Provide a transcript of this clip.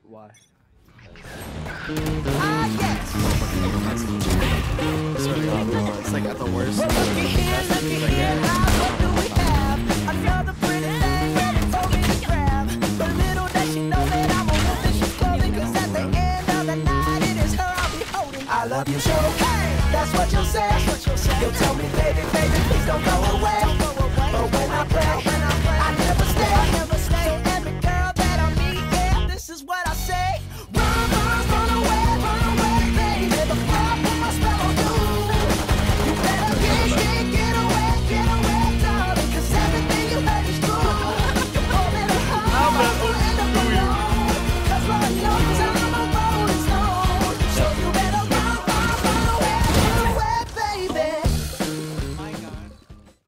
Why? It's like at the worst. Well, looky here, how what do we have? Another pretty thing ready for me to grab. But little does she know that I'm a wolf and she's clothing. Cause at the end of the night, it is her I'll be holding. I love you so, hey, that's what you'll say. You'll tell me, baby, baby, please don't go away.